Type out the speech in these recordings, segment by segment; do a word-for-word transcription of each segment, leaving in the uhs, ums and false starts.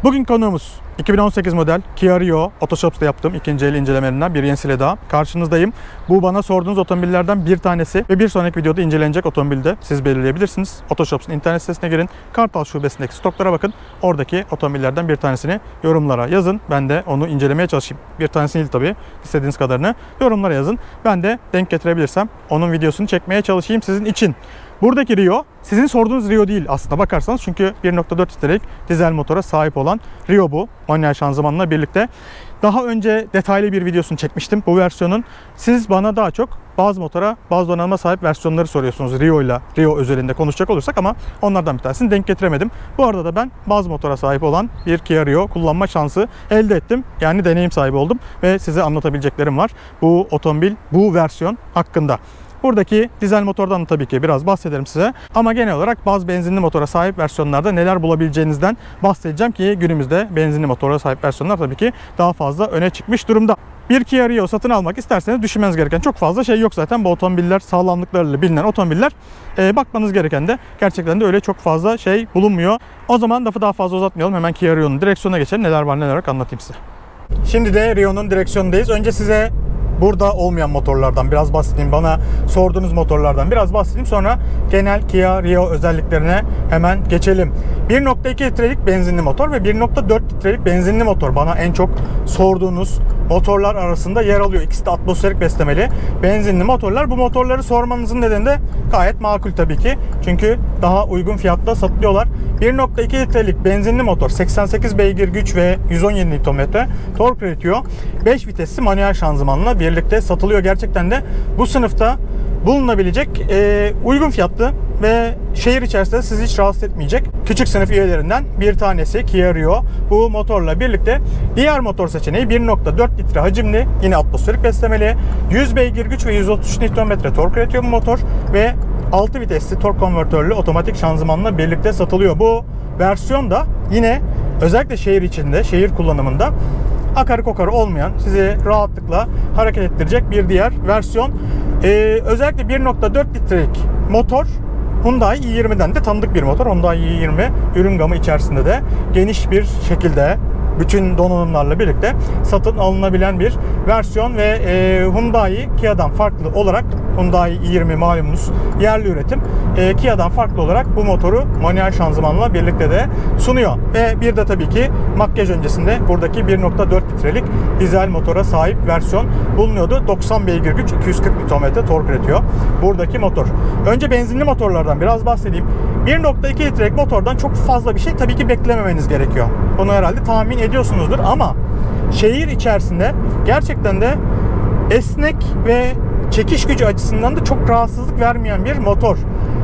Bugün konuğumuz iki bin on sekiz model Kia Rio. Otoshops'ta yaptığım ikinci el incelemelerinden bir yenisiyle daha karşınızdayım. Bu bana sorduğunuz otomobillerden bir tanesi ve bir sonraki videoda incelenecek otomobilde siz belirleyebilirsiniz. Otoshops'un internet sitesine girin. Kartal şubesindeki stoklara bakın. Oradaki otomobillerden bir tanesini yorumlara yazın. Ben de onu incelemeye çalışayım. Bir tanesini değil tabii. İstediğiniz kadarını yorumlara yazın. Ben de denk getirebilirsem onun videosunu çekmeye çalışayım sizin için. Buradaki Rio, sizin sorduğunuz Rio değil aslında bakarsanız, çünkü bir nokta dört litrelik dizel motora sahip olan Rio bu. Manuel şanzımanla birlikte. Daha önce detaylı bir videosunu çekmiştim bu versiyonun. Siz bana daha çok baz motora, baz donanıma sahip versiyonları soruyorsunuz Rio ile, Rio özelinde konuşacak olursak, ama onlardan bir tanesini denk getiremedim. Bu arada da ben baz motora sahip olan bir Kia Rio kullanma şansı elde ettim. Yani deneyim sahibi oldum ve size anlatabileceklerim var bu otomobil, bu versiyon hakkında. Buradaki dizel motordan da tabii ki biraz bahsederim size. Ama genel olarak baz benzinli motora sahip versiyonlarda neler bulabileceğinizden bahsedeceğim ki günümüzde benzinli motora sahip versiyonlar tabii ki daha fazla öne çıkmış durumda. Bir Kia Rio satın almak isterseniz düşünmeniz gereken çok fazla şey yok zaten. Bu otomobiller sağlamlıklarıyla bilinen otomobiller. E, bakmanız gereken de gerçekten de öyle çok fazla şey bulunmuyor. O zaman lafı daha fazla uzatmayalım. Hemen Kia Rio'nun direksiyonuna geçelim. Neler var neler yok anlatayım size. Şimdi de Rio'nun direksiyonundayız. Önce size burada olmayan motorlardan biraz bahsedeyim. Bana sorduğunuz motorlardan biraz bahsedeyim. Sonra genel Kia Rio özelliklerine hemen geçelim. bir nokta iki litrelik benzinli motor ve bir nokta dört litrelik benzinli motor bana en çok sorduğunuz motorlar arasında yer alıyor. İkisi de atmosferik beslemeli benzinli motorlar. Bu motorları sormanızın nedeni de gayet makul tabii ki. Çünkü daha uygun fiyatta satılıyorlar. bir nokta iki litrelik benzinli motor seksen sekiz beygir güç ve yüz on yedi newton metre tork üretiyor. beş vitesli manuel şanzımanla birlikte satılıyor. Gerçekten de bu sınıfta bulunabilecek e, uygun fiyatlı ve şehir içerisinde sizi hiç rahatsız etmeyecek küçük sınıf üyelerinden bir tanesi Kia Rio. Bu motorla birlikte diğer motor seçeneği bir nokta dört litre hacimli, yine atmosferik beslemeli, yüz beygir güç ve yüz otuz üç newton metre tork üretiyor bu motor ve altı vitesli tork konvertörlü otomatik şanzımanla birlikte satılıyor. Bu versiyon da yine özellikle şehir içinde, şehir kullanımında akarı kokarı olmayan, sizi rahatlıkla hareket ettirecek bir diğer versiyon. Ee, özellikle bir nokta dört litrelik motor Hyundai i yirmiden de tanıdık bir motor. Hyundai i yirmi ürün gamı içerisinde de geniş bir şekilde bütün donanımlarla birlikte satın alınabilen bir versiyon ve e, Hyundai Kia'dan farklı olarak, Hyundai i yirmi malumunuz yerli üretim, e, Kia'dan farklı olarak bu motoru manuel şanzımanla birlikte de sunuyor. Ve bir de tabii ki makyaj öncesinde buradaki bir nokta dört litrelik dizel motora sahip versiyon bulunuyordu. doksan beygir güç, iki yüz kırk newton metre tork üretiyor buradaki motor. Önce benzinli motorlardan biraz bahsedeyim. bir nokta iki litrelik motordan çok fazla bir şey tabii ki beklememeniz gerekiyor. Bunu herhalde tahmin ediyorsunuzdur ama şehir içerisinde gerçekten de esnek ve çekiş gücü açısından da çok rahatsızlık vermeyen bir motor.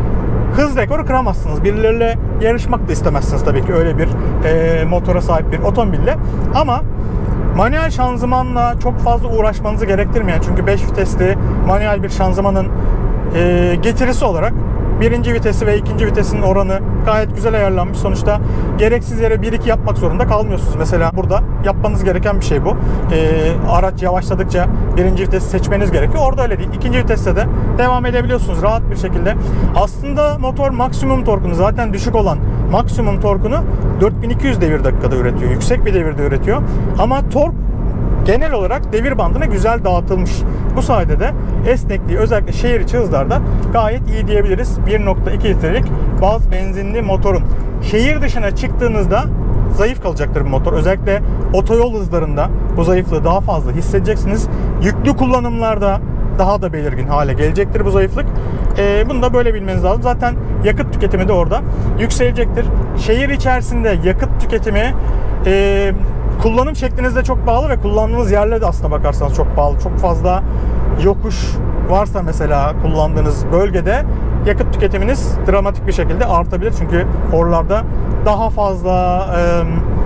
Hız rekoru kıramazsınız. Birileriyle yarışmak da istemezsiniz tabii ki öyle bir e, motora sahip bir otomobille. Ama manuel şanzımanla çok fazla uğraşmanızı gerektirmeyen, çünkü beş vitesli manuel bir şanzımanın e, getirisi olarak birinci vitesi ve ikinci vitesinin oranı gayet güzel ayarlanmış. Sonuçta gereksiz yere bir iki yapmak zorunda kalmıyorsunuz. Mesela burada yapmanız gereken bir şey bu. Ee, araç yavaşladıkça birinci vitesi seçmeniz gerekiyor. Orada öyle değil. İkinci viteste de devam edebiliyorsunuz rahat bir şekilde. Aslında motor maksimum torkunu, zaten düşük olan maksimum torkunu dört bin iki yüz devir dakikada üretiyor. Yüksek bir devirde üretiyor. Ama tork genel olarak devir bandına güzel dağıtılmış. Bu sayede de esnekliği özellikle şehir içi hızlarda gayet iyi diyebiliriz. bir nokta iki litrelik baz benzinli motorun. Şehir dışına çıktığınızda zayıf kalacaktır bu motor. Özellikle otoyol hızlarında bu zayıflığı daha fazla hissedeceksiniz. Yüklü kullanımlarda daha da belirgin hale gelecektir bu zayıflık. Ee, bunu da böyle bilmeniz lazım. Zaten yakıt tüketimi de orada yükselecektir. Şehir içerisinde yakıt tüketimi e, kullanım şeklinizde çok bağlı ve kullandığınız yerlere de aslına bakarsanız çok bağlı. Çok fazla yokuş varsa mesela kullandığınız bölgede yakıt tüketiminiz dramatik bir şekilde artabilir. Çünkü oralarda daha fazla e,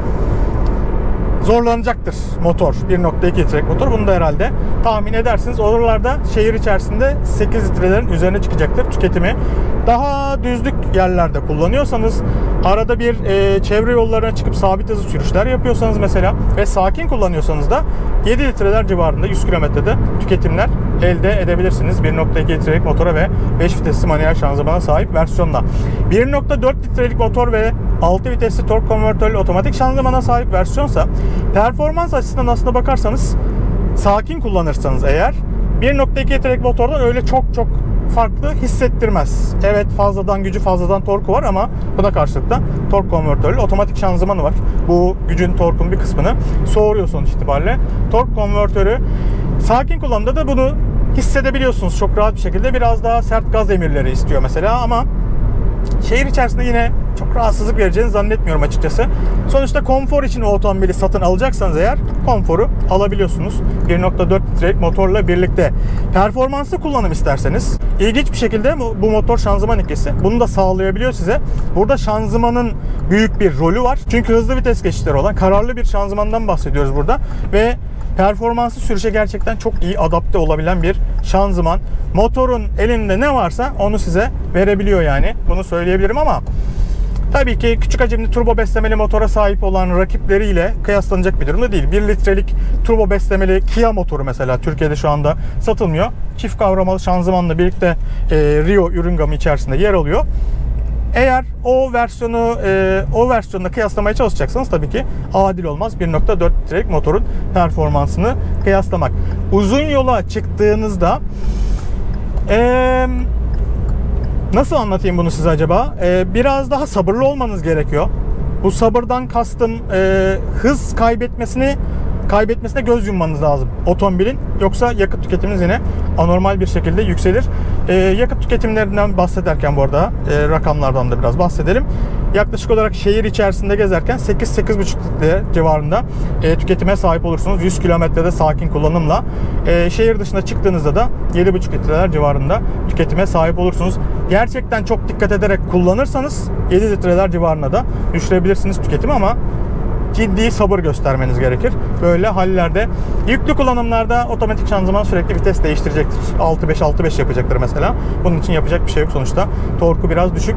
zorlanacaktır motor. bir nokta iki litrelik motor. Bunu da herhalde tahmin edersiniz. Oralarda şehir içerisinde sekiz litrelerin üzerine çıkacaktır tüketimi. Daha düzlük yerlerde kullanıyorsanız, arada bir e, çevre yollarına çıkıp sabit hızlı sürüşler yapıyorsanız mesela ve sakin kullanıyorsanız da yedi litreler civarında yüz kilometrede tüketimler elde edebilirsiniz. bir nokta iki litrelik motora ve beş vitesli manuel şanzımana sahip versiyonla. bir nokta dört litrelik motor ve altı vitesli tork konvertörlü otomatik şanzımana sahip versiyonsa performans açısından aslına bakarsanız sakin kullanırsanız eğer bir nokta iki litrelik motordan öyle çok çok farklı hissettirmez. Evet, fazladan gücü, fazladan torku var ama buna karşılık da tork konvertörlü otomatik şanzımanı var. Bu gücün, torkun bir kısmını soğuruyor sonuç itibariyle. Tork konvertörü sakin kullanımda da bunu hissedebiliyorsunuz çok rahat bir şekilde. Biraz daha sert gaz emirleri istiyor mesela ama şehir içerisinde yine çok rahatsızlık vereceğini zannetmiyorum açıkçası. Sonuçta konfor için o otomobili satın alacaksanız eğer konforu alabiliyorsunuz. bir nokta dört litrelik motorla birlikte. Performanslı kullanım isterseniz ilginç bir şekilde bu motor şanzıman ikisi bunu da sağlayabiliyor size. Burada şanzımanın büyük bir rolü var. Çünkü hızlı vites geçişleri olan kararlı bir şanzımandan bahsediyoruz burada ve performanslı sürüşe gerçekten çok iyi adapte olabilen bir şanzıman. Motorun elinde ne varsa onu size verebiliyor yani. Bunu söyleyebilirim ama tabii ki küçük hacimli turbo beslemeli motora sahip olan rakipleriyle kıyaslanacak bir durumda değil. bir litrelik turbo beslemeli Kia motoru mesela Türkiye'de şu anda satılmıyor. Çift kavramalı şanzımanla birlikte e, Rio ürün gamı içerisinde yer alıyor. Eğer o versiyonu e, o versiyonla kıyaslamaya çalışacaksanız tabii ki adil olmaz. bir nokta dört litrelik motorun performansını kıyaslamak. Uzun yola çıktığınızda eee nasıl anlatayım bunu size acaba? Ee, biraz daha sabırlı olmanız gerekiyor. Bu sabırdan kastım e, hız kaybetmesini kaybetmesine göz yummanız lazım otomobilin. Yoksa yakıt tüketiminiz yine anormal bir şekilde yükselir. E, yakıt tüketimlerinden bahsederken bu arada e, rakamlardan da biraz bahsedelim. Yaklaşık olarak şehir içerisinde gezerken sekiz sekiz buçuk litre civarında e, tüketime sahip olursunuz. yüz kilometrede sakin kullanımla. E, şehir dışına çıktığınızda da yedi buçuk litreler civarında tüketime sahip olursunuz. Gerçekten çok dikkat ederek kullanırsanız yedi litreler civarına da düşürebilirsiniz tüketimi ama ciddi sabır göstermeniz gerekir. Böyle hallerde yüklü kullanımlarda otomatik şanzıman sürekli vites değiştirecektir. altı beş altı beş yapacaktır mesela. Bunun için yapacak bir şey yok sonuçta. Torku biraz düşük.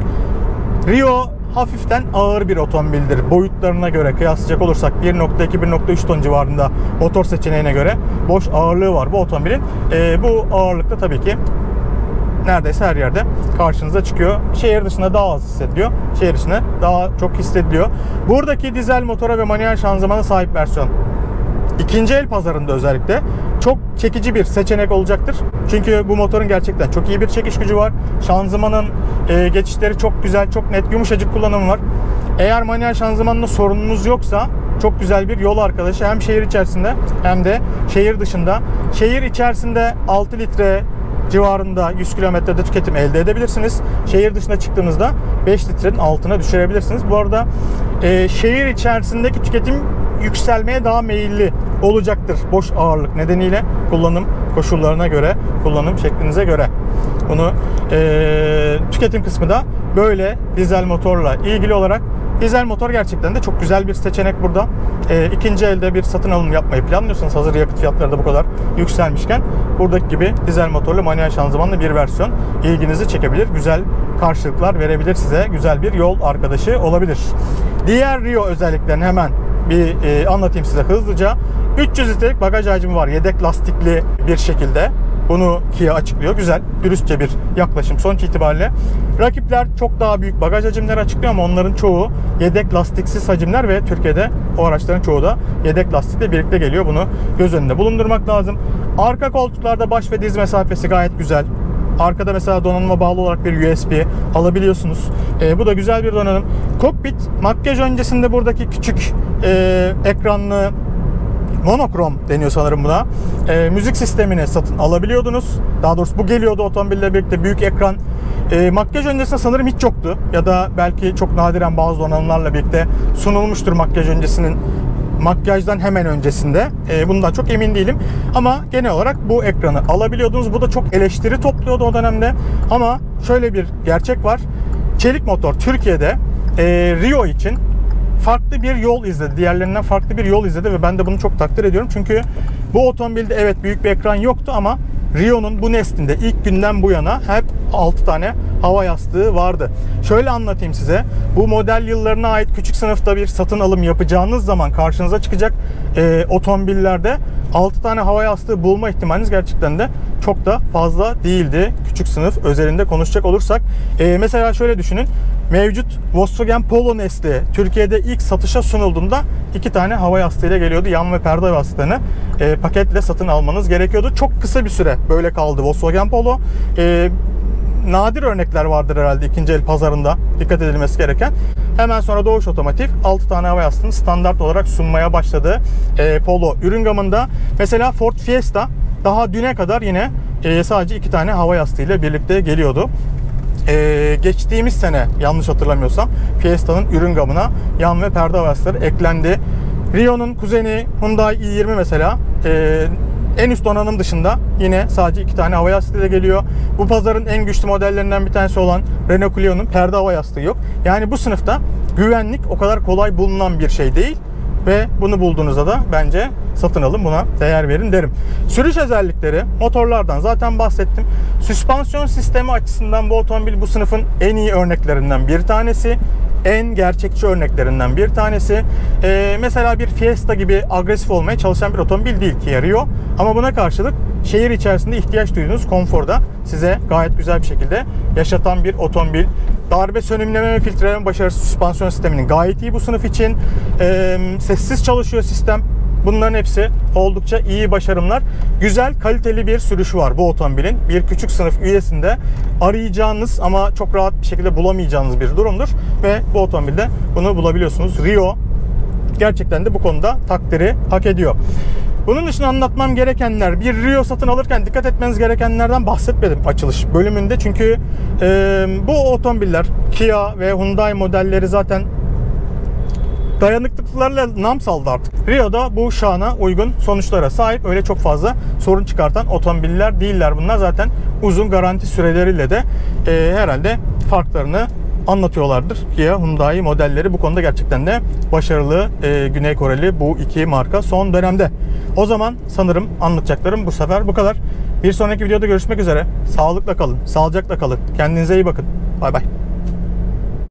Rio hafiften ağır bir otomobildir. Boyutlarına göre kıyaslayacak olursak bir nokta iki bir nokta üç ton civarında motor seçeneğine göre boş ağırlığı var bu otomobilin. Ee, bu ağırlıkta tabii ki neredeyse her yerde karşınıza çıkıyor. Şehir dışında daha az hissediliyor. Şehir içinde daha çok hissediliyor. Buradaki dizel motora ve manuel şanzımana sahip versiyon İkinci el pazarında özellikle çok çekici bir seçenek olacaktır. Çünkü bu motorun gerçekten çok iyi bir çekiş gücü var. Şanzımanın e, geçişleri çok güzel, çok net, yumuşacık kullanımı var. Eğer manuel şanzımanla sorununuz yoksa çok güzel bir yol arkadaşı hem şehir içerisinde hem de şehir dışında. Şehir içerisinde altı litre civarında yüz kilometrede tüketim elde edebilirsiniz. Şehir dışına çıktığınızda beş litrenin altına düşürebilirsiniz. Bu arada e, şehir içerisindeki tüketim yükselmeye daha meyilli olacaktır. Boş ağırlık nedeniyle kullanım koşullarına göre, kullanım şeklinize göre. Bunu e, tüketim kısmı da böyle dizel motorla ilgili olarak. Dizel motor gerçekten de çok güzel bir seçenek burada. E, ikinci elde bir satın alım yapmayı planlıyorsanız hazır yakıt fiyatları da bu kadar yükselmişken buradaki gibi dizel motorlu manuel şanzımanlı bir versiyon ilginizi çekebilir. Güzel karşılıklar verebilir size. Güzel bir yol arkadaşı olabilir. Diğer Rio özelliklerini hemen bir e, anlatayım size hızlıca. üç yüz litrelik bagaj hacmi var. Yedek lastikli bir şekilde. Bunu Kia açıklıyor. Güzel, dürüstçe bir yaklaşım sonuç itibariyle. Rakipler çok daha büyük bagaj hacimleri açıklıyor ama onların çoğu yedek lastiksiz hacimler ve Türkiye'de o araçların çoğu da yedek lastikle birlikte geliyor. Bunu göz önünde bulundurmak lazım. Arka koltuklarda baş ve diz mesafesi gayet güzel. Arkada mesela donanıma bağlı olarak bir U S B alabiliyorsunuz. E, bu da güzel bir donanım. Kokpit, makyaj öncesinde buradaki küçük e, ekranlı monokrom deniyor sanırım buna. E, müzik sistemini satın alabiliyordunuz. Daha doğrusu bu geliyordu otomobille birlikte büyük ekran. E, makyaj öncesinde sanırım hiç yoktu. Ya da belki çok nadiren bazı donanımlarla birlikte sunulmuştur makyaj öncesinin. Makyajdan hemen öncesinde. E, bundan çok emin değilim. Ama genel olarak bu ekranı alabiliyordunuz. Bu da çok eleştiri topluyordu o dönemde. Ama şöyle bir gerçek var. Çelik motor Türkiye'de e, Rio için farklı bir yol izledi. Diğerlerinden farklı bir yol izledi ve ben de bunu çok takdir ediyorum. Çünkü bu otomobilde evet büyük bir ekran yoktu ama Rio'nun bu neslinde ilk günden bu yana hep altı tane hava yastığı vardı. Şöyle anlatayım size. Bu model yıllarına ait küçük sınıfta bir satın alım yapacağınız zaman karşınıza çıkacak e, otomobillerde altı tane hava yastığı bulma ihtimaliniz gerçekten de çok da fazla değildi. Küçük sınıf özelinde konuşacak olursak. E, mesela şöyle düşünün. Mevcut Volkswagen Polo nesli Türkiye'de ilk satışa sunulduğunda iki tane hava yastığıyla geliyordu. Yan ve perde yastığını e, paketle satın almanız gerekiyordu. Çok kısa bir süre böyle kaldı Volkswagen Polo. E, nadir örnekler vardır herhalde ikinci el pazarında dikkat edilmesi gereken. Hemen sonra Doğuş Otomotiv altı tane hava yastığını standart olarak sunmaya başladı. E, Polo ürün gamında. Mesela Ford Fiesta daha düne kadar yine e, sadece iki tane hava yastığıyla birlikte geliyordu. Ee, geçtiğimiz sene yanlış hatırlamıyorsam Fiesta'nın ürün gamına yan ve perde hava yastıkları eklendi. Rio'nun kuzeni Hyundai i yirmi mesela e, en üst donanım dışında yine sadece iki tane hava yastığı geliyor. Bu pazarın en güçlü modellerinden bir tanesi olan Renault Clio'nun perde hava yastığı yok. Yani bu sınıfta güvenlik o kadar kolay bulunan bir şey değil. Ve bunu bulduğunuzda da bence satın alın, buna değer verin derim. Sürüş özellikleri, motorlardan zaten bahsettim. Süspansiyon sistemi açısından bu otomobil bu sınıfın en iyi örneklerinden bir tanesi. En gerçekçi örneklerinden bir tanesi. Ee, mesela bir Fiesta gibi agresif olmaya çalışan bir otomobil değil Kia Rio. Ama buna karşılık şehir içerisinde ihtiyaç duyduğunuz konforda size gayet güzel bir şekilde yaşatan bir otomobil. Darbe sönümleme ve filtreleme başarısı süspansiyon sisteminin gayet iyi bu sınıf için. Ee, sessiz çalışıyor sistem. Bunların hepsi oldukça iyi başarımlar. Güzel, kaliteli bir sürüşü var bu otomobilin. Bir küçük sınıf üyesinde arayacağınız ama çok rahat bir şekilde bulamayacağınız bir durumdur. Ve bu otomobilde bunu bulabiliyorsunuz. Rio gerçekten de bu konuda takdiri hak ediyor. Bunun dışında anlatmam gerekenler, bir Rio satın alırken dikkat etmeniz gerekenlerden bahsetmedim açılış bölümünde. Çünkü e, bu otomobiller Kia ve Hyundai modelleri zaten dayanıklılıklarla nam saldı artık. Rio'da bu şana uygun sonuçlara sahip, öyle çok fazla sorun çıkartan otomobiller değiller bunlar. Zaten uzun garanti süreleriyle de e, herhalde farklarını anlatıyorlardır. Kia, Hyundai modelleri bu konuda gerçekten de başarılı. E, Güney Koreli bu iki marka son dönemde. O zaman sanırım anlatacaklarım bu sefer bu kadar. Bir sonraki videoda görüşmek üzere. Sağlıkla kalın, sağlıcakla kalın. Kendinize iyi bakın. Bay bay.